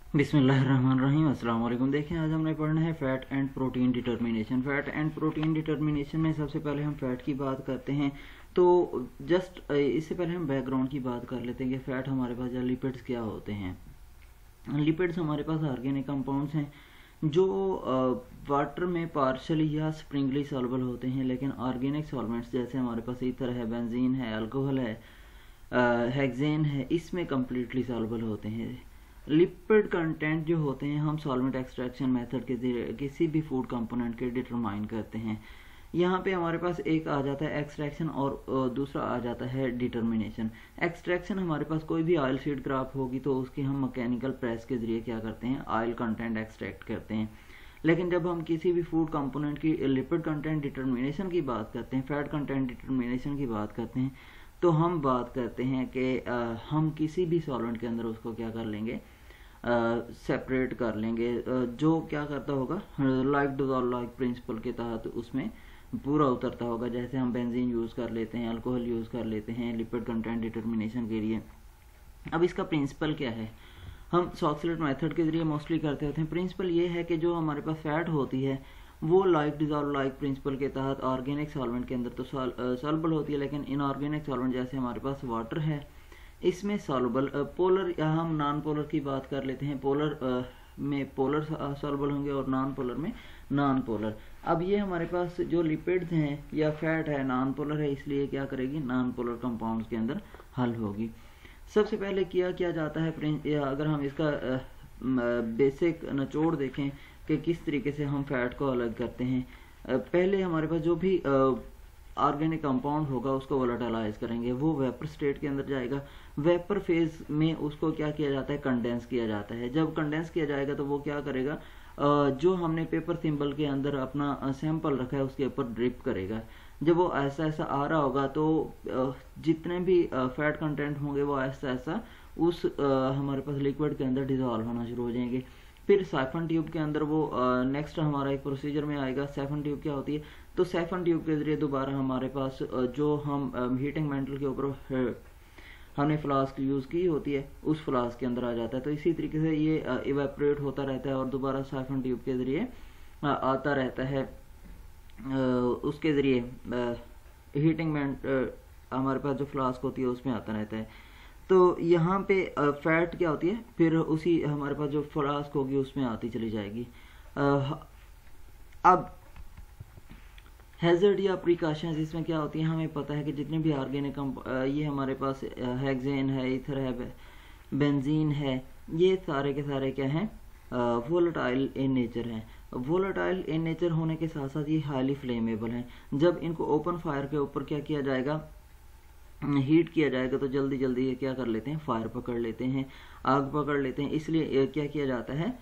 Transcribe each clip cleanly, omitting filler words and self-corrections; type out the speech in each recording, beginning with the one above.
बिस्मिल्लाहिर्रहमानिर्रहीम। अस्सलाम वालेकुम। देखें, आज हमने पढ़ना है fat and protein determination. Fat and protein determination में सबसे पहले हम फ़ैट की बात करते हैं। तो जस्ट इससे पहले हम बैकग्राउंड की बात कर लेते हैं कि फ़ैट हमारे पास या लिपिड्स क्या होते हैं। लिपिड्स हमारे पास ऑर्गेनिक कंपाउंड्स हैं जो वाटर में पार्शली या स्प्रिंगली सॉल्युबल होते हैं, लेकिन ऑर्गेनिक सॉल्वेंट्स जैसे हमारे पास ईथर है, बेंजीन है, अल्कोहल है, हेक्सेन है, इसमें कम्प्लीटली सॉल्युबल होते हैं। लिपिड कंटेंट जो होते हैं हम सॉल्वेंट एक्सट्रैक्शन मेथड के जरिए किसी भी फूड कंपोनेंट के डिटरमाइन करते हैं। यहाँ पे हमारे पास एक आ जाता है एक्सट्रैक्शन और दूसरा आ जाता है डिटर्मिनेशन। एक्सट्रैक्शन हमारे पास कोई भी ऑयल सीड क्रॉप होगी तो उसकी हम मैकेनिकल प्रेस के जरिए क्या करते हैं, ऑयल कंटेंट एक्सट्रैक्ट करते हैं। लेकिन जब हम किसी भी फूड कंपोनेंट की लिपिड कंटेंट डिटर्मिनेशन की बात करते हैं, फैट कंटेंट डिटर्मिनेशन की बात करते हैं, तो हम बात करते हैं कि हम किसी भी सॉल्वेंट के अंदर उसको क्या कर लेंगे, सेपरेट कर लेंगे। जो क्या करता होगा, लाइक डिसॉल्व लाइक प्रिंसिपल के तहत उसमें पूरा उतरता होगा। जैसे हम बेंजीन यूज़ कर लेते हैं, अल्कोहल यूज़ कर लेते हैं लिपिड कंटेंट डिटर्मिनेशन के लिए। अब इसका प्रिंसिपल क्या है, हम सॉक्सलेट मेथड के जरिए मोस्टली करते होते हैं। प्रिंसिपल ये है कि जो हमारे पास फैट होती है वो लाइक डिसॉल्व लाइक प्रिंसिपल के तहत ऑर्गेनिक सॉल्वेंट के अंदर तो सॉल्युबल होती है, लेकिन इनऑर्गेनिक सॉल्वेंट जैसे हमारे पास वाटर है इसमें सॉल्युबल पोलर या हम नॉन पोलर की बात कर लेते हैं। पोलर में पोलर सॉल्युबल होंगे और नॉन पोलर में नॉन पोलर। अब ये हमारे पास जो लिपिड्स हैं या फैट है नॉन पोलर है, इसलिए क्या करेगी, नॉन पोलर कंपाउंड्स के अंदर हल होगी। सबसे पहले किया जाता है, अगर हम इसका बेसिक निचोड़ देखें कि किस तरीके से हम फैट को अलग करते हैं। पहले हमारे पास जो भी ऑर्गेनिक कंपाउंड होगा उसको वोलेटाइलाइज करेंगे, वो वेपर स्टेट के अंदर जाएगा। वेपर फेज में उसको क्या किया जाता है, कंडेंस किया जाता है। जब कंडेंस किया जाएगा तो वो क्या करेगा, जो हमने पेपर सिंबल के अंदर अपना सैंपल रखा है उसके ऊपर ड्रिप करेगा। जब वो ऐसा ऐसा आ रहा होगा तो जितने भी फैट कंटेंट होंगे वो ऐसा ऐसा उस हमारे पास लिक्विड के अंदर डिजॉल्व होना शुरू हो जाएंगे। फिर साइफन ट्यूब के अंदर वो नेक्स्ट हमारा एक प्रोसीजर में आएगा। साइफन ट्यूब क्या होती है, तो साइफन ट्यूब के जरिए दोबारा हमारे पास जो हम हीटिंग मेंटल के ऊपर हमने फ्लास्क यूज़ की होती है उस फ्लास्क के अंदर आ जाता है। तो इसी तरीके से ये इवेपोरेट होता रहता है और दोबारा साइफन ट्यूब के जरिए आता रहता है। उसके जरिए हीटिंग में हमारे पास जो फ्लास्क होती है उसमें आता रहता है। तो यहाँ पे फैट क्या होती है, फिर उसी हमारे पास जो फ्लास्क होगी उसमें आती चली जाएगी। अब हैजर्ड या प्रिकॉशंस इसमें क्या होती है, हमें पता है कि जितने भी ऑर्गेनिक ये हमारे पास हेक्सेन है, ईथर है, बेंजीन है, ये सारे के सारे क्या हैं, वोलेटाइल इन नेचर हैं। वोलेटाइल इन नेचर होने के साथ साथ ये हाईली फ्लेमेबल हैं। जब इनको ओपन फायर के ऊपर क्या किया जाएगा, हीट किया जाएगा, तो जल्दी जल्दी ये क्या कर लेते हैं, फायर पकड़ लेते हैं, आग पकड़ लेते हैं। इसलिए क्या किया जाता है,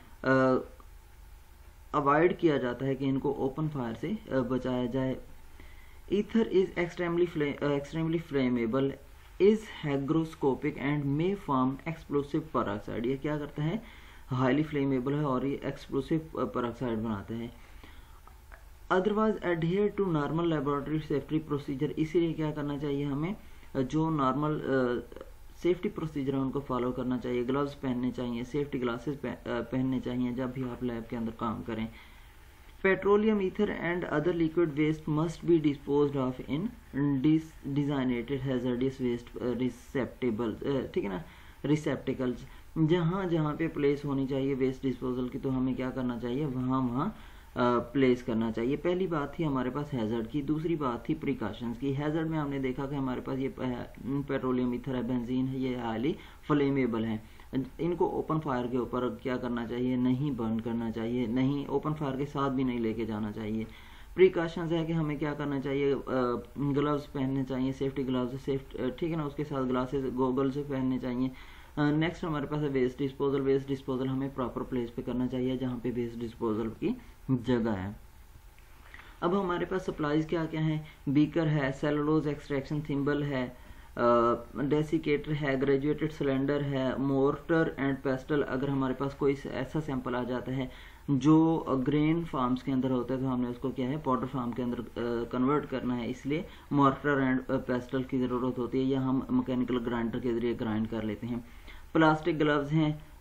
अवॉइड किया जाता है कि इनको ओपन फायर से बचाया जाए। Ether is extremely flammable, is hygroscopic and may form explosive peroxide. ये क्या करता है, हाईली फ्लेमेबल है और ये एक्सप्लोसिव पेरोक्साइड बनाता है। Otherwise adhere to normal laboratory safety procedure, इसीलिए क्या करना चाहिए, हमें जो नॉर्मल सेफ्टी प्रोसीजर है उनको फॉलो करना चाहिए। ग्लव्स पहनने चाहिए, सेफ्टी ग्लासेस पहनने चाहिए जब भी आप लैब के अंदर काम करें। Petroleum, ether and other liquid waste must be disposed of in designated hazardous waste receptacle, ठीक है ना, रिसेप्टिकल्स। जहाँ जहाँ पे प्लेस होनी चाहिए वेस्ट डिस्पोजल की, तो हमें क्या करना चाहिए, वहाँ वहाँ प्लेस करना चाहिए। पहली बात थी हमारे पास हैजर्ड की। दूसरी बात थी प्रिकॉशंस की। हैजर्ड में हमने देखा कि हमारे पास ये पेट्रोलियम, ईथर है, बेंजीन है, ये हाईली फ्लेमेबल है। इनको ओपन फायर के ऊपर क्या करना चाहिए, नहीं बर्न करना चाहिए, नहीं ओपन फायर के साथ भी नहीं लेके जाना चाहिए। प्रिकॉशंस है कि हमें क्या करना चाहिए, ग्लव्स पहनने चाहिए, सेफ्टी ग्लव्स, ठीक है ना, उसके साथ ग्लासेस, गॉगल्स पहनने चाहिए। नेक्स्ट हमारे पास है वेस्ट डिस्पोजल। वेस्ट डिस्पोजल हमें प्रॉपर प्लेस पे करना चाहिए जहाँ पे वेस्ट डिस्पोजल की जगह है। अब हमारे पास सप्लाईज क्या क्या हैं, बीकर है, सेलुलोज एक्सट्रैक्शन थिम्बल है, डेसिकेटर है, ग्रेजुएटेड सिलेंडर है, मोर्टर एंड पेस्टल। अगर हमारे पास कोई ऐसा सैंपल आ जाता है जो ग्रेन फार्म्स के अंदर होता है तो हमने उसको क्या है, पाउडर फार्म के अंदर कन्वर्ट करना है, इसलिए मोर्टर एंड पेस्टल की ज़रूरत होती है, या हम मैकेनिकल ग्राइंडर के जरिए ग्राइंड कर लेते हैं। प्लास्टिक ग्लव्स हैं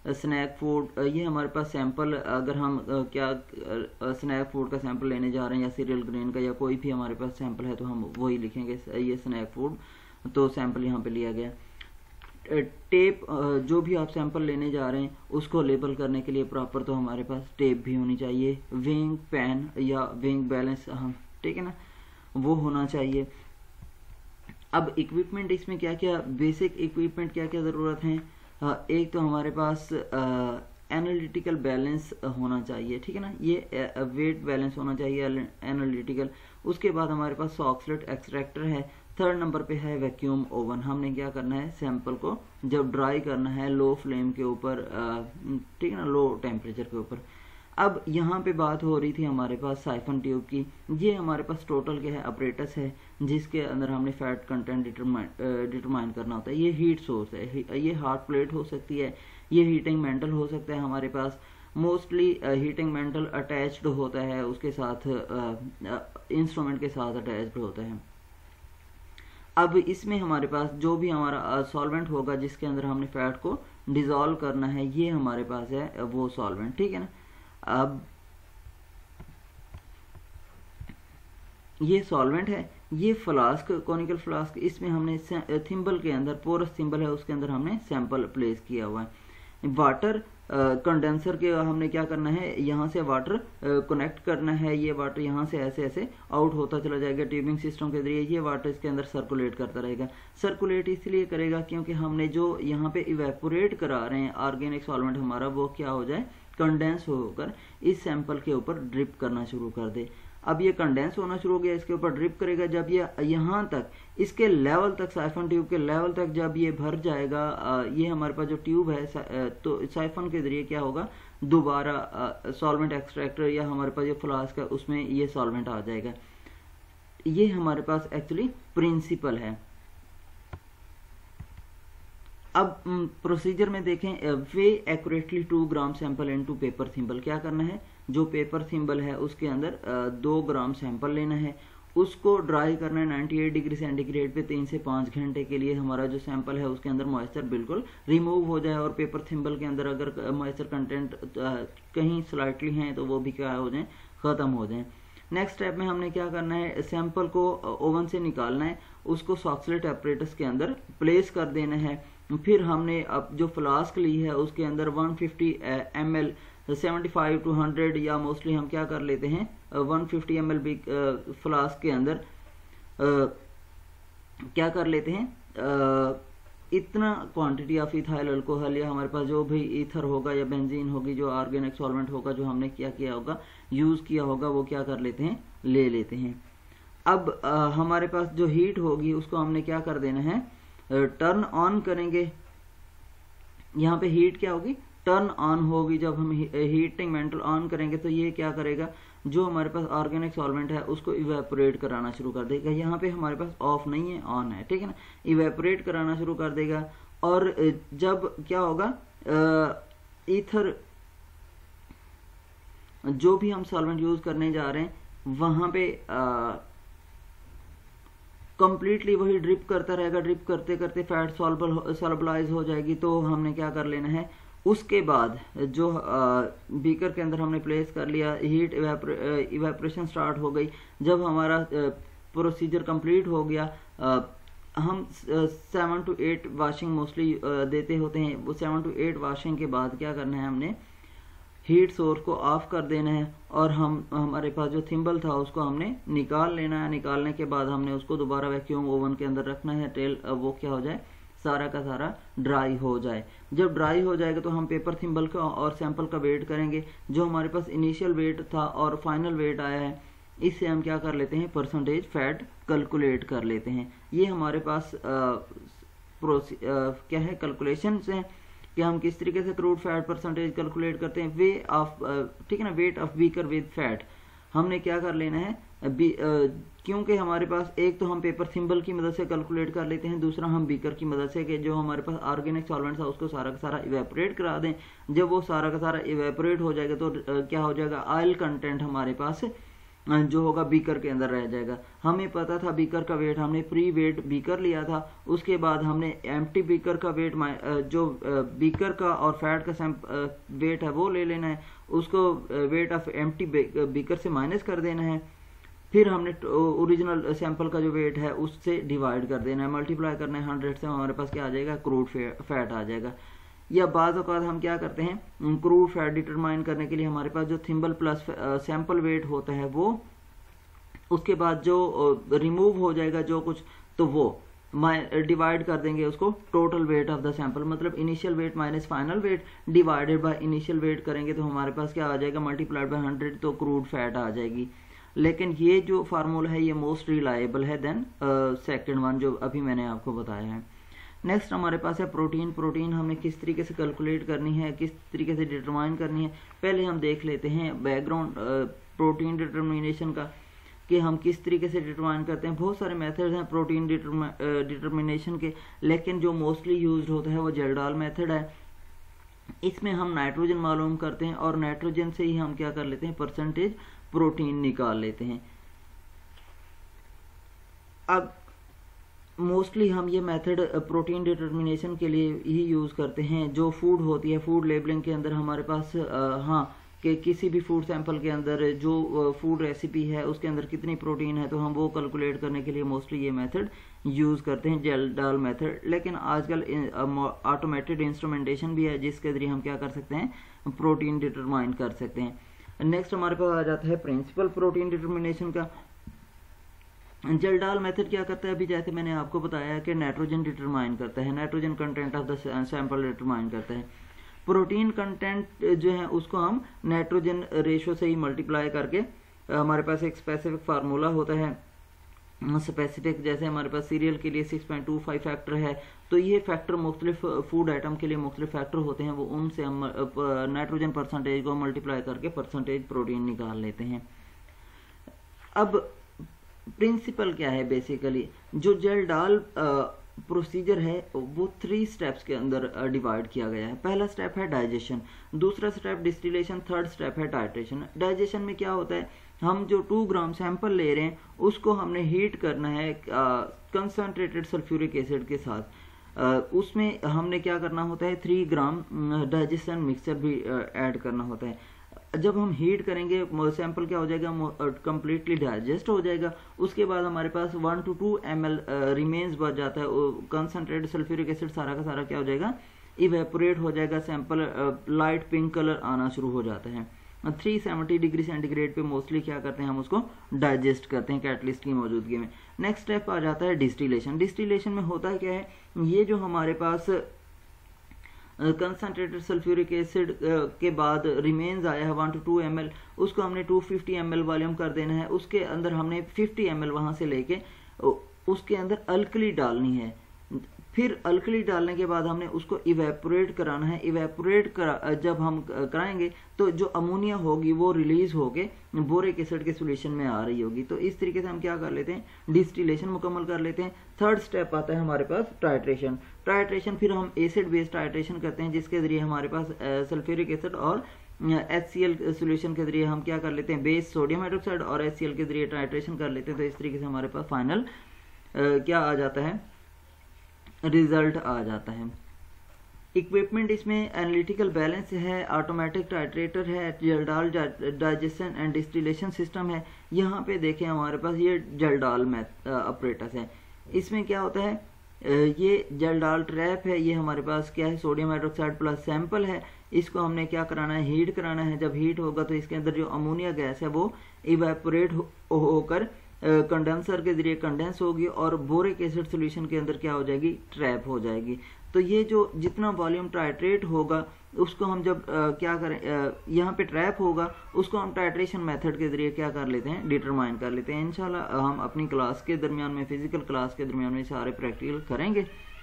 स्नैक फूड, ये हमारे पास सैंपल, अगर हम क्या स्नैक फूड का सैंपल लेने जा रहे हैं या सीरियल ग्रेन का या कोई भी हमारे पास सैंपल है तो हम वही लिखेंगे, ये स्नैक फूड, तो सैंपल यहाँ पे लिया गया। टेप, जो भी आप सैंपल लेने जा रहे हैं उसको लेबल करने के लिए प्रॉपर तो हमारे पास टेप भी होनी चाहिए। वेइंग पैन या वेइंग बैलेंस, हम ठीक है ना, वो होना चाहिए। अब इक्विपमेंट, इसमें क्या क्या बेसिक इक्विपमेंट क्या क्या ज़रूरत है, एक तो हमारे पास एनालिटिकल बैलेंस होना चाहिए, ठीक है ना, ये वेट बैलेंस होना चाहिए एनालिटिकल। उसके बाद हमारे पास सॉक्सलेट एक्सट्रैक्टर है। थर्ड नंबर पे है वैक्यूम ओवन। हमने क्या करना है, सैंपल को जब ड्राई करना है लो फ्लेम के ऊपर, ठीक है ना, लो टेम्परेचर के ऊपर। अब यहाँ पे बात हो रही थी हमारे पास साइफन ट्यूब की। ये हमारे पास टोटल क्या है, अपरेटस है जिसके अंदर हमने फैट कंटेंट डिटरमाइन करना होता है। ये हीट सोर्स है, ये हार्ड प्लेट हो सकती है, ये हीटिंग मेंटल हो सकता है हमारे पास। मोस्टली हीटिंग मेंटल अटैच्ड होता है उसके साथ, इंस्ट्रूमेंट के साथ अटैच्ड होता है। अब इसमें हमारे पास जो भी हमारा सॉल्वेंट होगा जिसके अंदर हमने फैट को डिसॉल्व करना है, ये हमारे पास है वो सॉल्वेंट, ठीक है ना। अब ये सॉल्वेंट है, ये फ्लास्क, कॉनिकल फ्लास्क, इसमें हमने थिम्बल के अंदर, पोरस थिम्बल है उसके अंदर हमने सैंपल प्लेस किया हुआ है। वाटर कंडेंसर के हमने क्या करना है, यहाँ से वाटर कनेक्ट करना है, ये वाटर यहाँ से ऐसे ऐसे आउट होता चला जाएगा ट्यूबिंग सिस्टम के जरिए, ये वाटर इसके अंदर सर्कुलेट करता रहेगा। सर्कुलेट इसलिए करेगा क्योंकि हमने जो यहाँ पे इवेपोरेट करा रहे हैं ऑर्गेनिक सॉल्वेंट हमारा, वो क्या हो जाए, कंडेंस होकर इस सैंपल के ऊपर ड्रिप करना शुरू कर दे। अब ये कंडेंस होना शुरू हो गया, इसके ऊपर ड्रिप करेगा। जब ये यहाँ तक, इसके लेवल तक, साइफन ट्यूब के लेवल तक जब ये भर जाएगा, ये हमारे पास जो ट्यूब है, तो साइफन के जरिए क्या होगा, दोबारा सॉल्वेंट एक्सट्रैक्टर या हमारे पास जो फ्लास्क है उसमें ये सॉल्वेंट आ जाएगा। ये हमारे पास एक्चुअली प्रिंसिपल है। अब प्रोसीजर में देखें, weigh accurately 2 gram sample into paper thimble. क्या करना है, जो पेपर थिम्बल है उसके अंदर 2 ग्राम सैंपल लेना है, उसको ड्राई करना है 98 डिग्री सेंटीग्रेड पे 3 से 5 घंटे के लिए। हमारा जो सैंपल है उसके अंदर मॉइस्चर बिल्कुल रिमूव हो जाए, और पेपर थिम्बल के अंदर अगर मॉइस्चर कंटेंट कहीं स्लाइटली हैं तो वो भी क्या हो जाए, ख़त्म हो जाए। नेक्स्ट स्टेप में हमने क्या करना है, सैंपल को ओवन से निकालना है, उसको सॉक्सलेट एपरेटस के अंदर प्लेस कर देना है। फिर हमने अब जो फ्लास्क ली है उसके अंदर 150 ml 75 to 100 या मोस्टली हम क्या कर लेते हैं 150 ml भी फ्लास्क के अंदर क्या कर लेते हैं, इतना क्वांटिटी ऑफ इथाइल अल्कोहल या हमारे पास जो भी ईथर होगा या बेंजीन होगी, जो ऑर्गेनिक सॉल्वेंट होगा जो हमने क्या किया होगा, यूज़ किया होगा, वो क्या कर लेते हैं, ले लेते हैं। अब हमारे पास जो हीट होगी उसको हमने क्या कर देना है, टर्न ऑन करेंगे। यहाँ पे हीट क्या होगी, टर्न ऑन होगी। जब हम हीटिंग मेंटल ऑन करेंगे तो ये क्या करेगा, जो हमारे पास ऑर्गेनिक सॉल्वेंट है उसको इवेपोरेट कराना शुरू कर देगा। यहाँ पे हमारे पास ऑफ नहीं है, ऑन है, ठीक है ना, इवेपोरेट कराना शुरू कर देगा। और जब क्या होगा, ईथर जो भी हम सॉल्वेंट यूज करने जा रहे हैं वहां पे कंप्लीटली वही ड्रिप करता रहेगा, ड्रिप करते करते फैट सॉल्बलाइज हो जाएगी। तो हमने क्या कर लेना है, उसके बाद जो बीकर के अंदर हमने प्लेस कर लिया, हीट इवेपोरेशन स्टार्ट हो गई। जब हमारा प्रोसीजर कंप्लीट हो गया, हम 7 to 8 वाशिंग मोस्टली देते होते हैं। वो 7 to 8 वाशिंग के बाद क्या करना है, हमने हीट सोर्स को ऑफ कर देना है और हमारे पास जो थिम्बल था उसको हमने निकाल लेना है। निकालने के बाद हमने उसको दोबारा वैक्यूम ओवन के अंदर रखना है, टेल वो क्या हो जाए, सारा का सारा ड्राई हो जाए। जब ड्राई हो जाएगा तो हम पेपर थिम्बल का और सैंपल का वेट करेंगे। जो हमारे पास इनिशियल वेट था और फाइनल वेट आया है, इससे हम क्या कर लेते हैं, परसेंटेज फैट कैलकुलेट कर लेते हैं। ये हमारे पास क्या है, कैलकुलेशन है कि हम किस तरीके से क्रूड फैट परसेंटेज कैलकुलेट करते हैं। वे ऑफ, ठीक है ना, weight of beaker with fat हमने क्या कर लेना है, क्योंकि हमारे पास एक तो हम पेपर थिम्बल की मदद से कैलकुलेट कर लेते हैं, दूसरा हम बीकर की मदद से कि जो हमारे पास ऑर्गेनिक सॉल्वेंट था उसको सारा का सारा इवेपोरेट करा दें। जब वो सारा का सारा इवेपोरेट हो जाएगा तो क्या हो जाएगा, ऑयल कंटेंट हमारे पास जो होगा बीकर के अंदर रह जाएगा। हमें पता था बीकर का वेट, हमने प्री वेट बीकर लिया था, उसके बाद हमने एम्प्टी बीकर का वेट जो बीकर का और फैट का वेट है वो ले लेना है, उसको वेट ऑफ एम्प्टी बीकर से माइनस कर देना है, फिर हमने ओरिजिनल सैंपल का जो वेट है उससे डिवाइड कर देना है, मल्टीप्लाई करना है 100 से, हमारे पास क्या आ जाएगा, क्रूड फैट आ जाएगा। या बाज़ औक़ात हम क्या करते हैं, क्रूड फैट डिटरमाइन करने के लिए हमारे पास जो थिम्बल प्लस सैंपल वेट होता है वो, उसके बाद जो रिमूव हो जाएगा जो कुछ, तो वो डिवाइड कर देंगे उसको total weight of the sample, मतलब initial weight minus final weight divided by initial weight करेंगे तो हमारे पास क्या आ जाएगा, मल्टीप्लाइड बाय 100, तो क्रूड फैट आ जाएगी। लेकिन ये जो फार्मूला है ये मोस्ट रिलायबल है देन सेकंड वन जो अभी मैंने आपको बताया है। नेक्स्ट हमारे पास है प्रोटीन। प्रोटीन हमने किस तरीके से कैलकुलेट करनी है, किस तरीके से डिटरमाइन करनी है, पहले हम देख लेते हैं बैकग्राउंड प्रोटीन डिटर्मिनेशन का, कि हम किस तरीके से डिटरमाइन करते हैं। बहुत सारे मेथड्स हैं प्रोटीन डिटर्मिनेशन के, लेकिन जो मोस्टली यूज्ड होता है वो जेल्डाल मेथड है। इसमें हम नाइट्रोजन मालूम करते हैं और नाइट्रोजन से ही हम क्या कर लेते हैं, परसेंटेज प्रोटीन निकाल लेते हैं। अब मोस्टली हम ये मेथड प्रोटीन डिटर्मिनेशन के लिए ही यूज़ करते हैं। जो फूड होती है, फूड लेबलिंग के अंदर हमारे पास हाँ कि किसी भी फूड सैंपल के अंदर जो फूड रेसिपी है उसके अंदर कितनी प्रोटीन है, तो हम वो कैलकुलेट करने के लिए मोस्टली ये मेथड यूज़ करते हैं, जेल्डाल मेथड। लेकिन आजकल ऑटोमेटेड इंस्ट्रूमेंटेशन भी है जिसके ज़रिए हम क्या कर सकते हैं, प्रोटीन डिटरमाइन कर सकते हैं। नेक्स्ट हमारे पास आ जाता है प्रिंसिपल प्रोटीन डिटर्मिनेशन का। जेल्डाल मेथड क्या करता है, अभी जैसे मैंने आपको बताया कि नाइट्रोजन डिटरमाइन करता है, nitrogen content of the sample determine करता है। प्रोटीन कंटेंट जो है उसको हम नाइट्रोजन रेशो से ही मल्टीप्लाई करके, हमारे पास एक स्पेसिफिक फार्मूला होता है स्पेसिफिक, जैसे हमारे पास सीरियल के लिए 6.25 फैक्टर है, तो ये फैक्टर मुख्तलिफ फूड आइटम के लिए मुख्तलिफ फैक्टर होते हैं, वो उनसे हम नाइट्रोजन परसेंटेज को मल्टीप्लाई करके परसेंटेज प्रोटीन निकाल लेते हैं। अब प्रिंसिपल क्या है, बेसिकली जो जेल्डाल प्रोसीजर है वो 3 स्टेप्स के अंदर डिवाइड किया गया है। पहला स्टेप है डाइजेशन, दूसरा स्टेप डिस्टिलेशन, थर्ड स्टेप है टाइट्रेशन। डाइजेशन में क्या होता है, हम जो 2 ग्राम सैंपल ले रहे हैं उसको हमने हीट करना है कंसनट्रेटेड सल्फ्यूरिक एसिड के साथ। उसमें हमने क्या करना होता है, 3 ग्राम डाइजेशन मिक्सचर भी ऐड करना होता है। जब हम हीट करेंगे सैंपल क्या हो जाएगा, कंप्लीटली डाइजेस्ट हो जाएगा। उसके बाद हमारे पास 1 to 2 ml रिमेन्स बच जाता है, कंसनट्रेटेड सल्फ्यूरिक एसिड सारा का सारा क्या हो जाएगा, इवेपोरेट हो जाएगा, सैंपल लाइट पिंक कलर आना शुरू हो जाता है। 370 डिग्री सेंटीग्रेड पे मोस्टली क्या करते हैं, हम उसको डाइजेस्ट करते हैं कैटलिस्ट की मौजूदगी में। नेक्स्ट स्टेप आ जाता है डिस्टिलेशन। डिस्टिलेशन में होता है क्या है, ये जो हमारे पास कंसनट्रेटेड सल्फ्यूरिक एसिड के बाद रिमेन्स आया है 1 to 2 ml, उसको हमने 250 ml वॉल्यूम कर देना है। उसके अंदर हमने 50 ml वहाँ से लेके उसके अंदर अल्कली डालनी है। फिर अल्कली डालने के बाद हमने उसको इवेपोरेट कराना है। जब हम कराएंगे तो जो अमोनिया होगी वो रिलीज होके बोरिक एसिड के सोल्यूशन में आ रही होगी। तो इस तरीके से हम क्या कर लेते हैं, डिस्टिलेशन मुकम्मल कर लेते हैं। थर्ड स्टेप आता है हमारे पास टाइट्रेशन। टाइट्रेशन फिर हम एसिड बेस्ड टाइट्रेशन करते हैं, जिसके जरिए हमारे पास सल्फ्यूरिक एसिड और HCl सोल्यूशन के जरिए हम क्या कर लेते हैं, बेस सोडियम हाइड्रोक्साइड और HCl के जरिए टाइट्रेशन कर लेते हैं। तो इस तरीके से हमारे पास फाइनल क्या आ जाता है, रिजल्ट आ जाता है। इक्विपमेंट इसमें एनालिटिकल बैलेंस है, ऑटोमेटिक टाइट्रेटर है, Kjeldahl digestion and distillation system है। यहाँ पे देखें हमारे पास ये जेल्डाल ऑपरेटस है। इसमें क्या होता है, ये जेल्डाल ट्रैप है, ये हमारे पास क्या है, सोडियम हाइड्रोक्साइड प्लस सैंपल है। इसको हमने क्या कराना है, हीट कराना है। जब हीट होगा तो इसके अंदर जो अमोनिया गैस है वो इवेपोरेट होकर कंडेंसर के जरिए कंडेंस होगी और बोरिक एसिड सॉल्यूशन के अंदर क्या हो जाएगी, ट्रैप हो जाएगी। तो ये जो जितना वॉल्यूम टाइट्रेट होगा उसको हम जब क्या करें, यहाँ पे ट्रैप होगा, उसको हम टाइट्रेशन मेथड के जरिए क्या कर लेते हैं, डिटरमाइन कर लेते हैं। इंशाल्लाह हम अपनी क्लास के दरमियान में, फिजिकल क्लास के दरमियान में सारे प्रैक्टिकल करेंगे।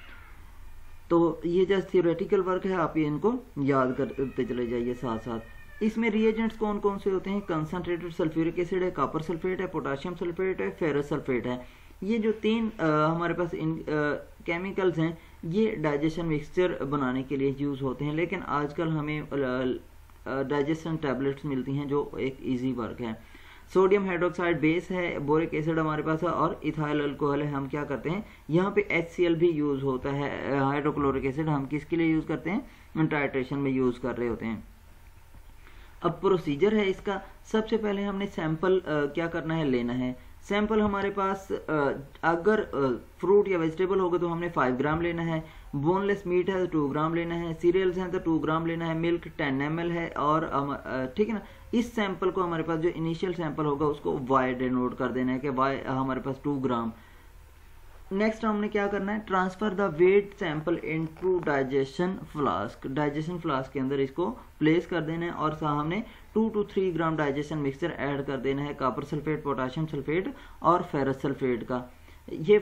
तो ये जस्ट थियोरेटिकल वर्क है, आप ये इनको याद करते चले जाइए साथ साथ। इसमें रिएजेंट्स कौन कौन से होते हैं, कंसनट्रेटेड सल्फ्यूरिक एसिड है, कॉपर सल्फेट है, पोटाशियम सल्फेट है, फेरस सल्फेट है। ये जो 3 हमारे पास केमिकल्स हैं ये डाइजेशन मिक्सचर बनाने के लिए यूज़ होते हैं। लेकिन आजकल हमें डाइजेशन टैबलेट्स मिलती हैं जो एक इजी वर्क है। सोडियम हाइड्रोक्साइड बेस है, बोरिक एसिड हमारे पास है और इथाइल अल्कोहल है। हम क्या करते हैं, यहाँ पे HCl भी यूज होता है, हाइड्रोक्लोरिक एसिड। हम किसके लिए यूज करते हैं, टाइट्रेशन में यूज कर रहे होते हैं। अब प्रोसीजर है इसका, सबसे पहले हमने सैंपल क्या करना है, लेना है। सैंपल हमारे पास अगर फ्रूट या वेजिटेबल होगा तो हमने 5 ग्राम लेना है, बोनलेस मीट है तो 2 ग्राम लेना है, सीरियल्स हैं तो 2 ग्राम लेना है, मिल्क 10 ml है और ठीक है ना। इस सैंपल को हमारे पास जो इनिशियल सैंपल होगा उसको Y डिनोट कर देना है कि Y हमारे पास 2 ग्राम। नेक्स्ट हमने क्या करना है, transfer the weight sample into digestion flask. Digestion flask के अंदर इसको प्लेस कर देना है और हमने 2 to 3 gram digestion mixture add कर देना है, कॉपर सल्फेट, पोटाशियम सल्फेट और फेरस सल्फेट का। ये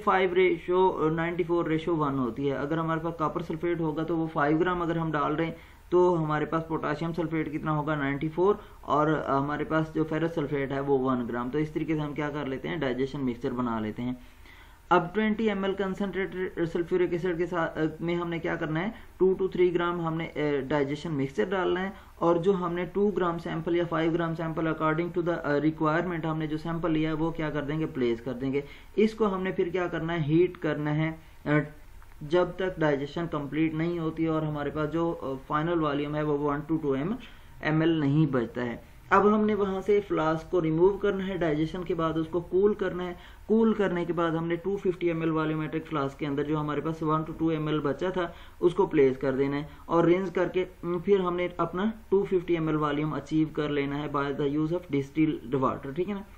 5:94:1 होती है। अगर हमारे पास कॉपर सल्फेट होगा तो वो 5 ग्राम अगर हम डाल रहे हैं तो हमारे पास पोटाशियम सल्फेट कितना होगा, 94, और हमारे पास जो फेरस सल्फेट है वो 1 ग्राम। तो इस तरीके से हम क्या कर लेते हैं, डाइजेशन मिक्सचर बना लेते हैं। अब 20 ml कंसनट्रेटेड सल्फ्यूरिक एसिड के साथ में हमने क्या करना है, 2 to 3 ग्राम हमने डाइजेशन मिक्सचर डालना है और जो हमने 2 ग्राम सैंपल या 5 gram sample according to the requirement हमने जो सैंपल लिया है वो क्या कर देंगे, प्लेस कर देंगे। इसको हमने फिर क्या करना है, हीट करना है जब तक डाइजेशन कंप्लीट नहीं होती और हमारे पास जो फाइनल वॉल्यूम है वो 1 to 2 ml नहीं बचता है। अब हमने वहां से फ्लास्क को रिमूव करना है, डाइजेशन के बाद उसको कूल करना है। कूल करने के बाद हमने 250 ml वॉल्यूमेट्रिक फ्लास्क के अंदर जो हमारे पास 1 to 2 ml बचा था उसको प्लेस कर देना है और रिंस करके फिर हमने अपना 250 ml वॉल्यूम अचीव कर लेना है by the use of distilled water, ठीक है ना।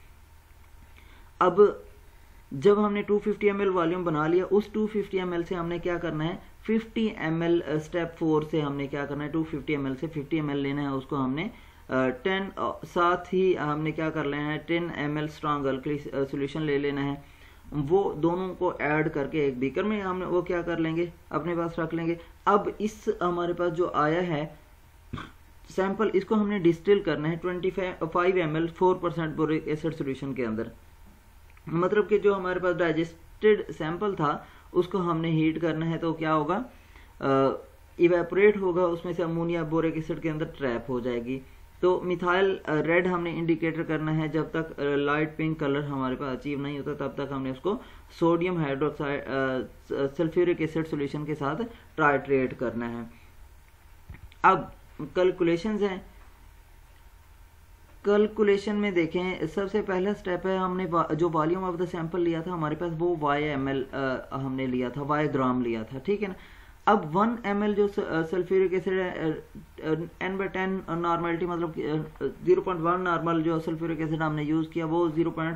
अब जब हमने 250 ml वॉल्यूम बना लिया, उस 250 ml से हमने क्या करना है, 50 ml स्टेप 4 से हमने क्या करना है, 250 ml से 50 ml लेना है, उसको हमने 10 साथ ही हमने क्या कर लेना है, 10 ml स्ट्रॉन्ग अल्कली सॉल्यूशन ले लेना है। वो दोनों को ऐड करके एक बीकर में हम वो क्या कर लेंगे, अपने पास रख लेंगे। अब इस हमारे पास जो आया है सैंपल, इसको हमने डिस्टिल करना है 25 ml 4% बोरिक एसिड सॉल्यूशन के अंदर। मतलब कि जो हमारे पास डाइजेस्टेड सैंपल था उसको हमने हीट करना है, तो क्या होगा, इवेपोरेट होगा, उसमें से अमोनिया बोरिक एसिड के अंदर ट्रैप हो जाएगी। तो मिथाइल रेड हमने इंडिकेटर करना है, जब तक लाइट पिंक कलर हमारे पास अचीव नहीं होता तब तक हमने उसको sodium hydroxide sulphuric acid solution के साथ टाइट्रेट करना है। अब कैलकुलेशंस हैं, कैलकुलेशन में देखें, सबसे पहला स्टेप है, हमने जो वॉल्यूम ऑफ द सैंपल लिया था हमारे पास वो Y ml हमने लिया था, Y ग्राम लिया था, ठीक है ना। अब 1 ml जो सल्फ्यूरिक एसिड है, n/10 नॉर्मलिटी मतलब 0.1 नॉर्मल जो सल्फ्यूरिक एसिड हमने यूज किया वो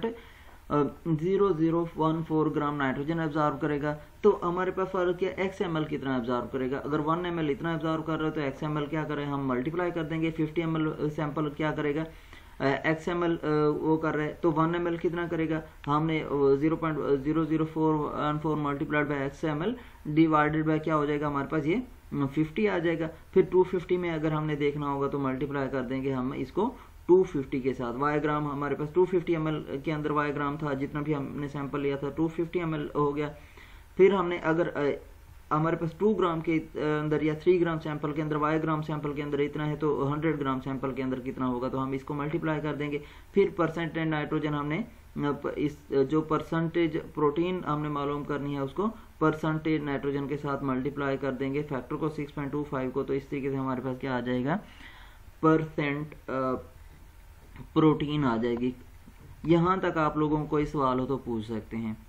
0.0014 ग्राम नाइट्रोजन एब्जॉर्ब करेगा। तो हमारे पास फर्क क्या, XML कितना एब्जॉर्ब करेगा। अगर 1 ml इतना एब्जॉर्ब कर रहे हो तो XML क्या करें, हम मल्टीप्लाई कर देंगे। 50 ml सैंपल क्या करेगा, XML वो कर रहे हैं तो 1 ml कितना करेगा, हमने 0.00414 multiplied by XML divided by क्या हो जाएगा, हमारे पास ये 50 आ जाएगा। फिर 250 में अगर हमने देखना होगा तो मल्टीप्लाई कर देंगे हम इसको 250 के साथ। Y ग्राम हमारे पास 250 ml के अंदर Y ग्राम था, जितना भी हमने सैंपल लिया था 250 ml हो गया। फिर हमने अगर हमारे पास 2 ग्राम के अंदर या 3 ग्राम सैंपल के अंदर Y ग्राम सैंपल के अंदर इतना है तो 100 ग्राम सैंपल के अंदर कितना होगा, तो हम इसको मल्टीप्लाई कर देंगे। फिर परसेंटेज नाइट्रोजन हमने इस जो परसेंटेज प्रोटीन हमने मालूम करनी है उसको परसेंटेज नाइट्रोजन के साथ मल्टीप्लाई कर देंगे, फैक्टर को 6.25 को, तो इस तरीके से हमारे पास क्या आ जाएगा, परसेंट प्रोटीन आ जाएगी। यहाँ तक आप लोगों को कोई सवाल हो तो पूछ सकते हैं।